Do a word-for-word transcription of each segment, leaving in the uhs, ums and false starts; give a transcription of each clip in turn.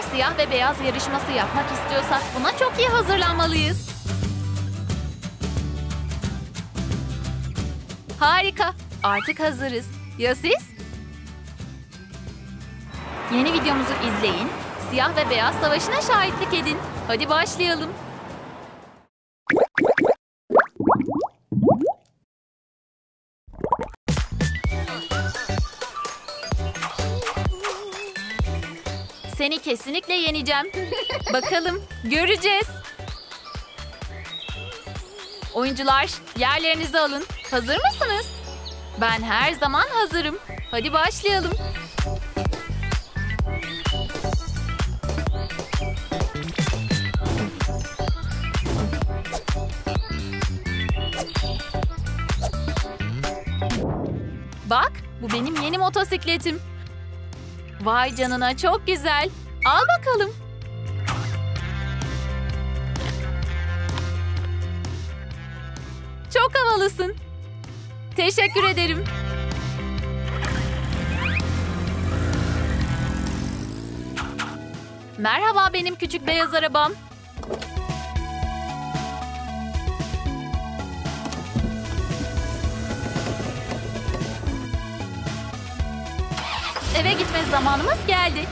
siyah ve beyaz yarışması yapmak istiyorsak buna çok iyi hazırlanmalıyız. Harika. Artık hazırız. Ya siz? Yeni videomuzu izleyin. Siyah ve beyaz savaşına şahitlik edin. Hadi başlayalım. Seni kesinlikle yeneceğim. Bakalım, göreceğiz. Oyuncular, yerlerinizi alın. Hazır mısınız? Ben her zaman hazırım. Hadi başlayalım. Bak, bu benim yeni motosikletim. Vay canına, çok güzel. Al bakalım. Çok havalısın. Teşekkür ederim. Merhaba benim küçük beyaz arabam. Eve gitme zamanımız geldi.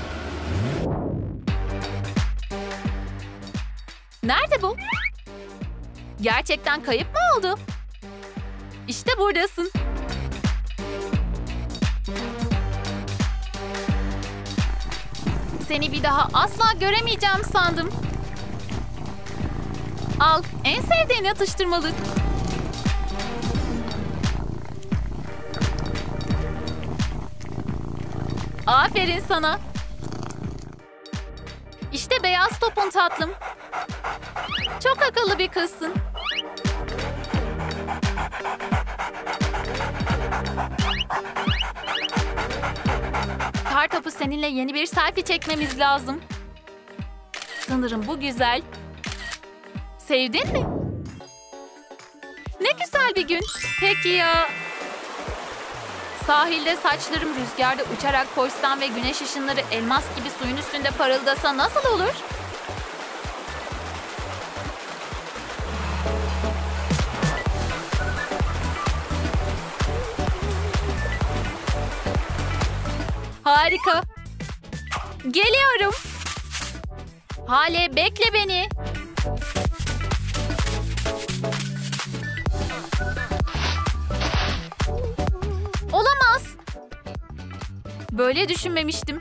Nerede bu? Gerçekten kayıp mı oldu? İşte buradasın. Seni bir daha asla göremeyeceğim sandım. Al, en sevdiğin atıştırmalık. Aferin sana. İşte beyaz topun tatlım. Çok akıllı bir kızsın. Kartopu, seninle yeni bir selfie çekmemiz lazım. Sanırım bu güzel. Sevdin mi? Ne güzel bir gün. Peki ya... Sahilde saçlarım rüzgarda uçarak koşsam ve güneş ışınları elmas gibi suyun üstünde parıldasa nasıl olur? Harika. Geliyorum. Hale, bekle beni. Olamaz. Böyle düşünmemiştim.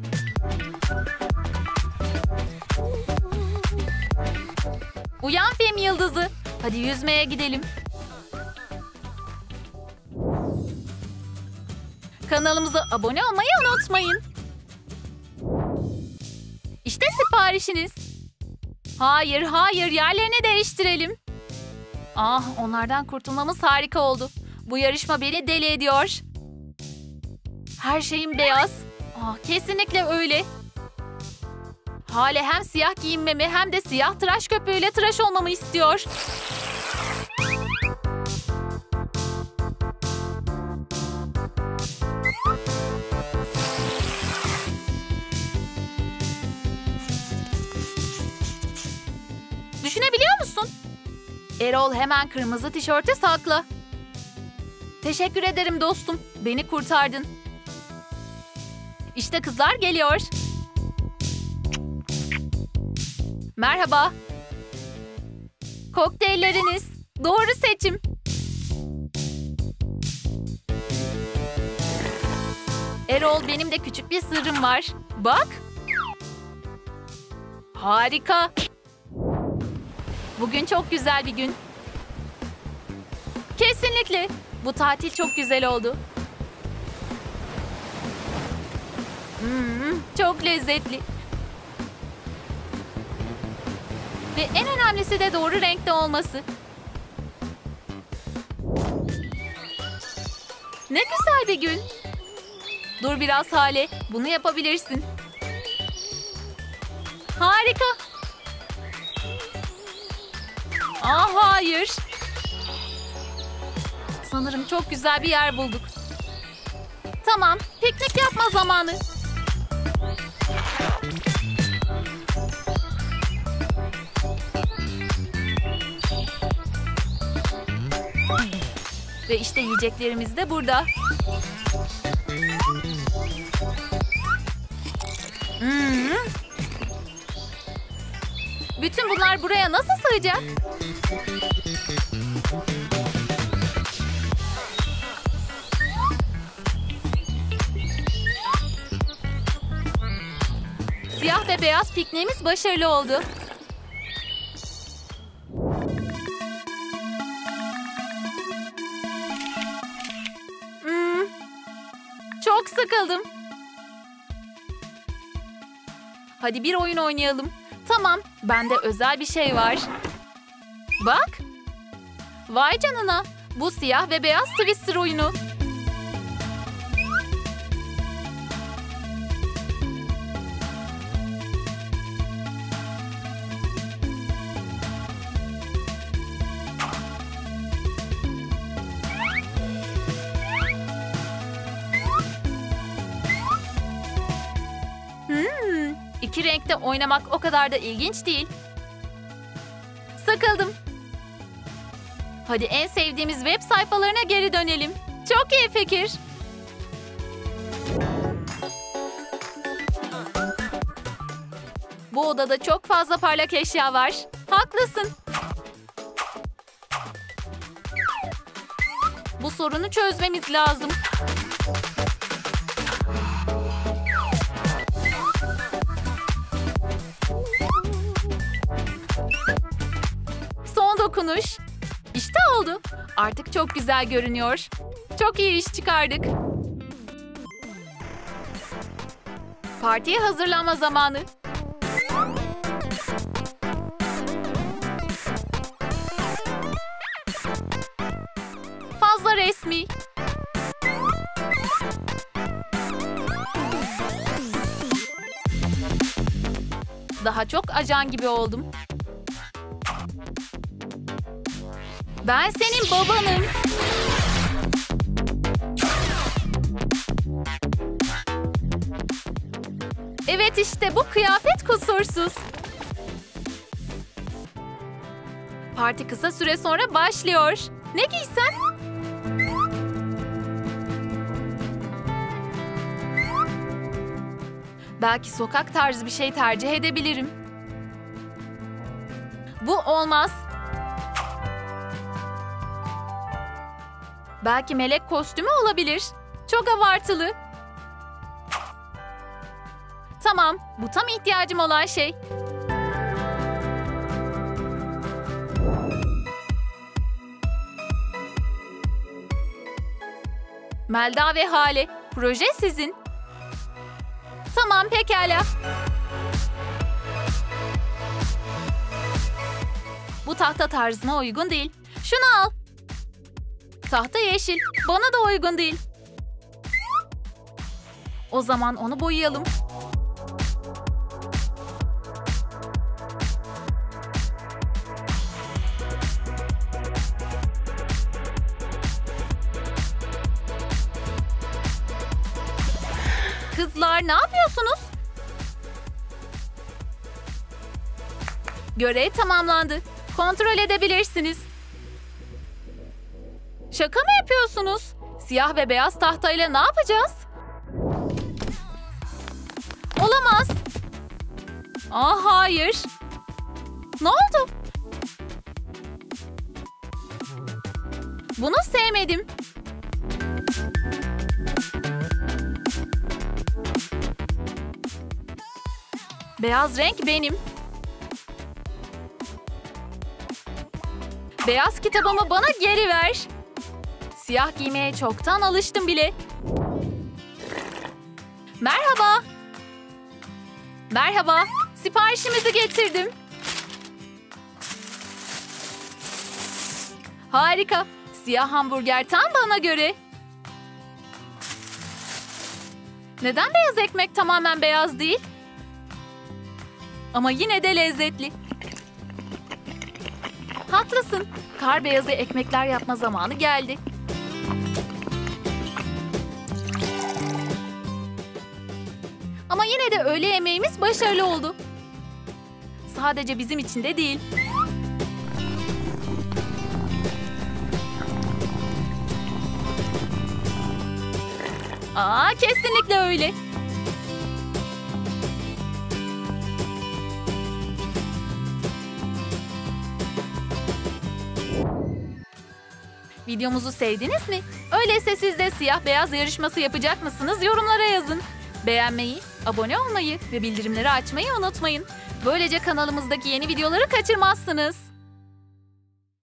Uyan film yıldızı. Hadi yüzmeye gidelim. Kanalımıza abone olmayı unutmayın. İşte siparişiniz. Hayır, hayır, yerlerini değiştirelim. Ah, onlardan kurtulmamız harika oldu. Bu yarışma beni deli ediyor. Her şeyim beyaz. Ah, kesinlikle öyle. Hale hem siyah giyinmemi hem de siyah tıraş köpüğüyle tıraş olmamı istiyor. Düşünebiliyor musun? Erol hemen kırmızı tişörtü sakla. Teşekkür ederim dostum. Beni kurtardın. İşte kızlar geliyor. Merhaba. Kokteylleriniz. Doğru seçim. Erol, benim de küçük bir sırrım var. Bak. Harika. Bugün çok güzel bir gün. Kesinlikle. Bu tatil çok güzel oldu. Hmm, çok lezzetli. Ve en önemlisi de doğru renkte olması. Ne güzel bir gün. Dur biraz Hale. Bunu yapabilirsin. Harika. Ah hayır. Sanırım çok güzel bir yer bulduk. Tamam, piknik yapma zamanı. Ve işte yiyeceklerimiz de burada. Hmm. Bütün bunlar buraya nasıl sığacak? Siyah ve beyaz pikniğimiz başarılı oldu. Hmm. Çok sıkıldım. Hadi bir oyun oynayalım. Tamam, bende özel bir şey var. Bak. Vay canına. Bu siyah ve beyaz Twister oyunu. Hmm, iki renkte oynamak o kadar da ilginç değil. Sıkıldım. Hadi en sevdiğimiz web sayfalarına geri dönelim. Çok iyi fikir. Bu odada çok fazla parlak eşya var. Haklısın. Bu sorunu çözmemiz lazım. Son dokunuş. İşte oldu. Artık çok güzel görünüyor. Çok iyi iş çıkardık. Partiye hazırlanma zamanı. Fazla resmi. Daha çok ajan gibi oldum. Ben senin babanım. Evet işte bu kıyafet kusursuz. Parti kısa süre sonra başlıyor. Ne giysem? Belki sokak tarzı bir şey tercih edebilirim. Bu olmaz. Belki melek kostümü olabilir. Çok abartılı. Tamam, bu tam ihtiyacım olan şey. Melda ve Hale, proje sizin. Tamam, pekala. Bu tahta tarzıma uygun değil. Şunu al. Tahta yeşil. Bana da uygun değil. O zaman onu boyayalım. Kızlar, ne yapıyorsunuz? Görev tamamlandı. Kontrol edebilirsiniz. Şaka mı yapıyorsunuz? Siyah ve beyaz tahtayla ne yapacağız? Olamaz. Aa, hayır. Ne oldu? Bunu sevmedim. Beyaz renk benim. Beyaz kitabımı bana geri ver. Siyah giymeye çoktan alıştım bile. Merhaba. Merhaba. Siparişimizi getirdim. Harika. Siyah hamburger tam bana göre. Neden beyaz ekmek tamamen beyaz değil? Ama yine de lezzetli. Haklısın. Kar beyazı ekmekler yapma zamanı geldi. Ama yine de öğle yemeğimiz başarılı oldu. Sadece bizim için de değil. Aa, kesinlikle öyle. Videomuzu sevdiniz mi? Öyleyse siz de siyah beyaz yarışması yapacak mısınız? Yorumlara yazın. Beğenmeyi, abone olmayı ve bildirimleri açmayı unutmayın. Böylece kanalımızdaki yeni videoları kaçırmazsınız.